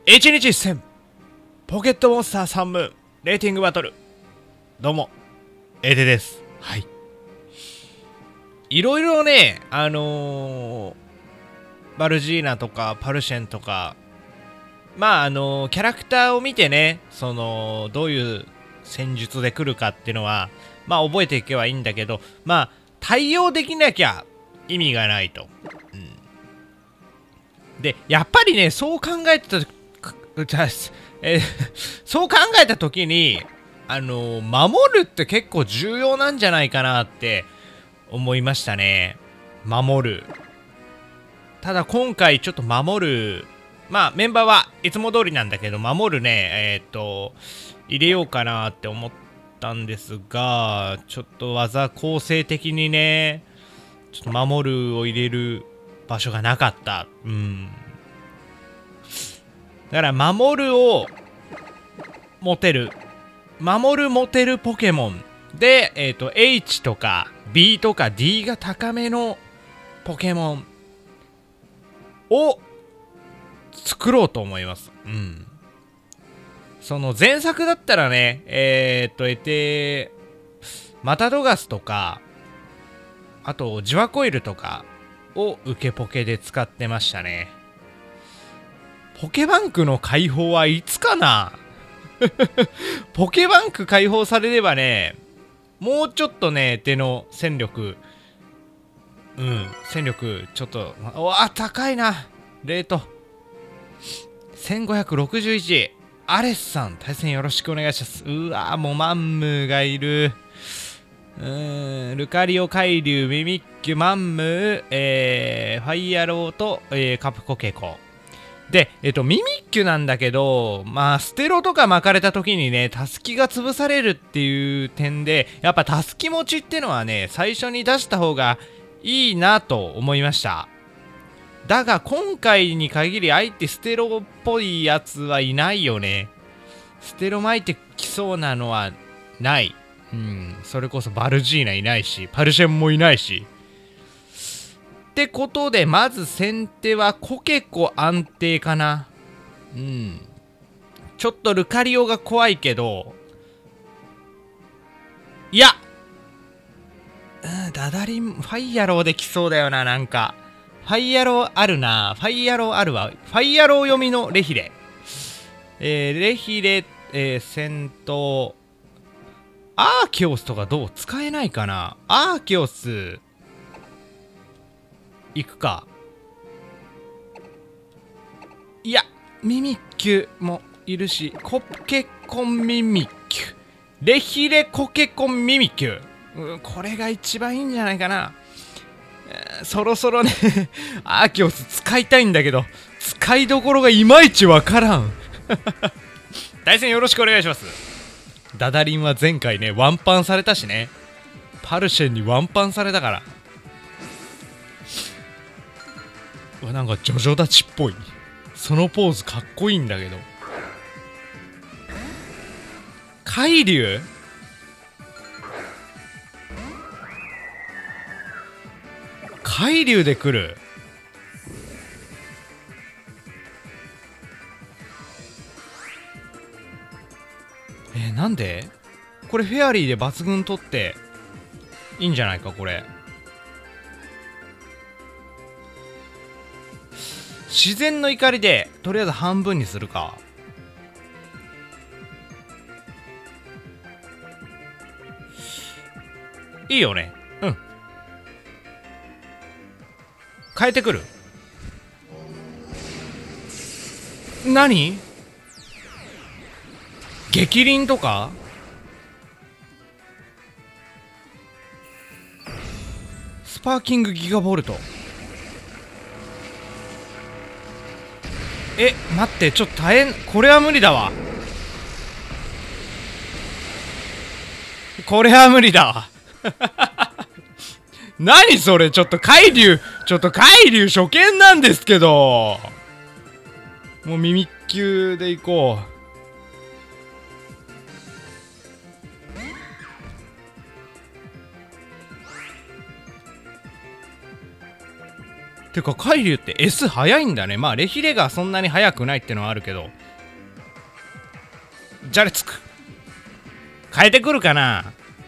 1日1戦ポケットモンスター3ムーンレーティングバトル。どうもエデです。はい、いろいろねバルジーナとかパルシェンとかキャラクターを見てね、どういう戦術で来るかっていうのは覚えていけばいいんだけど、対応できなきゃ意味がないと。でやっぱりね、そう考えてたそう考えた時に守るって結構重要なんじゃないかなって思いましたね。守る。ただ今回ちょっと守る、メンバーはいつも通りなんだけど、守るね入れようかなって思ったんですが、ちょっと技構成的にね、ちょっと守るを入れる場所がなかった。だから守るを持てるポケモンで、H とか B とか D が高めのポケモンを作ろうと思います。その前作だったらね、マタドガスとか、あとジワコイルとかを受けポケで使ってましたね。ポケバンクの解放はいつかなポケバンク解放されればね、もうちょっとね、手の戦力、戦力ちょっと、高いな。レート1561。アレスさん対戦よろしくお願いします。もうマンムーがいる。ルカリオ海流、ミミッキュ、マンムー、ファイヤローと、カプコケコで、ミミッキュなんだけど、ステロとか巻かれた時にね、タスキが潰されるっていう点で、やっぱタスキ持ちってのはね、最初に出した方がいいなと思いました。だが今回に限り、相手ステロっぽいやつはいないよね。ステロ巻いてきそうなのはない。それこそバルジーナいないし、パルシェンもいないし。ってことで、まず先手はコケコ安定かな。ちょっとルカリオが怖いけど、いや、ダダリン、ファイヤローできそうだよな、なんか。ファイヤローあるな。ファイヤローあるわ。ファイヤロー読みのレヒレ。レヒレ、戦闘。アーキオスとかどう使えないかな。アーキオス、行くか。いや、ミミッキュもいるし、コケコンミミッキュ。レヒレコケコンミミッキュ。これが一番いいんじゃないかな。そろそろねアーキオス使いたいんだけど、使いどころがいまいちわからん対戦よろしくお願いします。ダダリンは前回ね、ワンパンされたしね。パルシェンにワンパンされたから。なんかジョジョ立ちっぽい。そのポーズかっこいいんだけど。海流、海流で来る。なんでこれフェアリーで抜群取っていいんじゃないか。これ自然の怒りでとりあえず半分にするか。いいよね。変えてくる。何激鱗とか。スパーキングギガボルト。待って、ちょっと大変。これは無理だわ。これは無理だわ何それ。ちょっと海流初見なんですけど。もうミミッキュでいこう。 てか海竜って S 早いんだね。まあレヒレがそんなに速くないってのはあるけど。じゃれつく。変えてくるかな。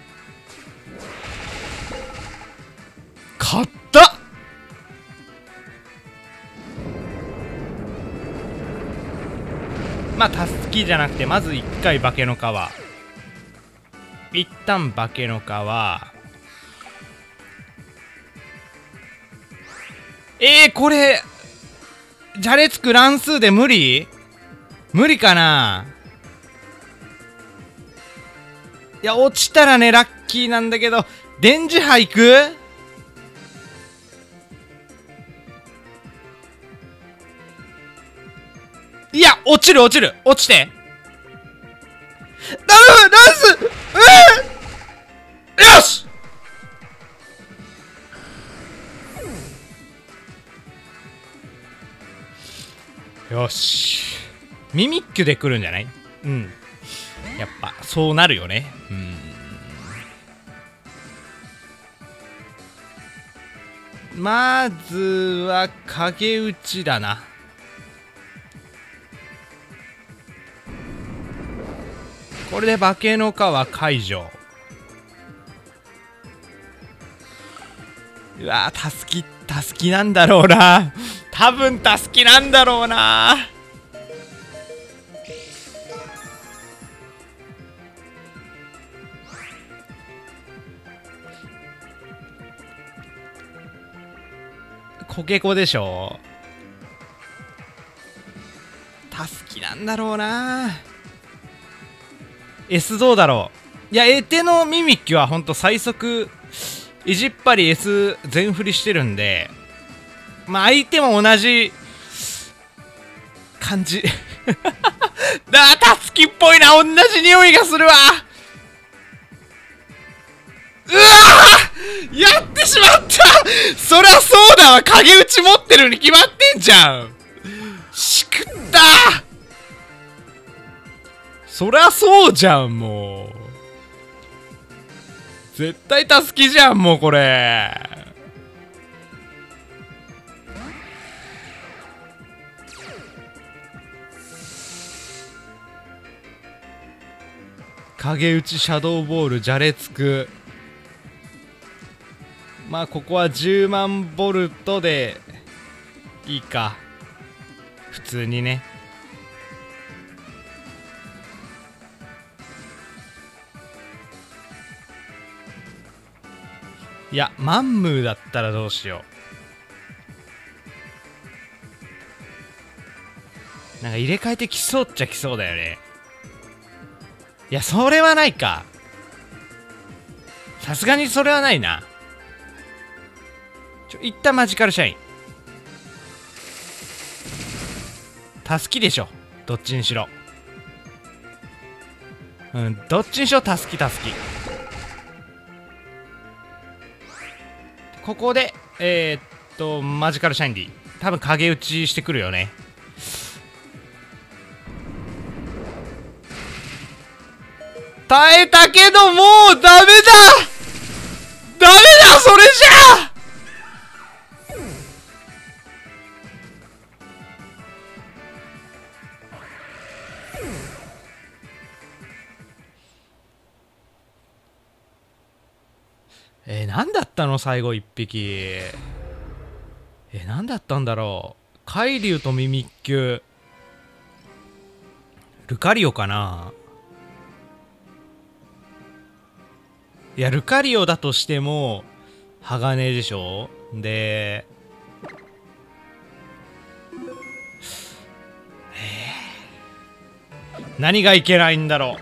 勝った。まあたすきじゃなくて、まず一回化けの皮。一旦化けの皮。これじゃれつく乱数で無理かな。いや落ちたらねラッキーなんだけど、電磁波行く。いや落ちる落ちて頼むナイス。よし。よし、ミミッキュで来るんじゃない。うん、やっぱそうなるよね。まずは影打ちだな。これで化けの皮解除。うわー、たすきなんだろうな。多分たすきなんだろうな。コケコでしょ。たすきなんだろうな。S どうだろう。いや、エテのミミッキュはほんと最速意地っ張り S 全振りしてるんで、まあ相手も同じ感じ。たすきっぽいな。同じ匂いがするわ。うわー、やってしまった。そりゃそうだわ。影打ち持ってるに決まってんじゃん。しくったー。そりゃそうじゃん。もう絶対たすきじゃん。もうこれ影打ちシャドーボールじゃれつく。まあここは10万ボルトでいいか、普通にね。いやマンムーだったらどうしよう。なんか入れ替えてきそうっちゃきそうだよね。いやそれはないか。さすがにそれはないな。一旦マジカルシャイン。たすきでしょ、どっちにしろ。どっちにしろたすき。ここでマジカルシャインディ多分影打ちしてくるよね。耐えたけどもうダメだそれじゃあ。何だったの最後一匹。何だったんだろう。海竜とミミッキュ、ルカリオかな。いやルカリオだとしても鋼でしょ。で何がいけないんだろう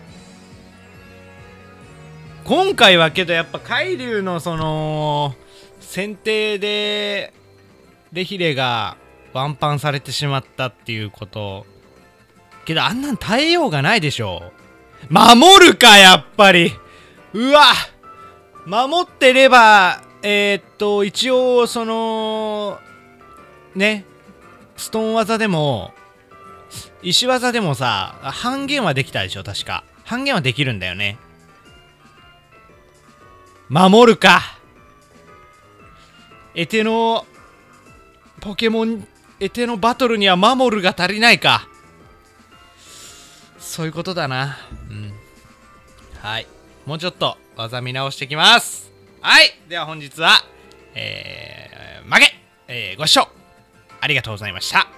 今回は。けどやっぱ海竜のその選定でレヒレがワンパンされてしまったっていうこと。けどあんなん耐えようがないでしょ。守るかやっぱり。うわ守ってれば一応そのね、ストーン技でも石技でもさ半減はできたでしょ。確か半減はできるんだよね。守るか。エテのポケモンエテのバトルには守るが足りないか。そういうことだな。うん。はい。もうちょっと技見直してきます。はい。では本日は、負け、ご視聴ありがとうございました。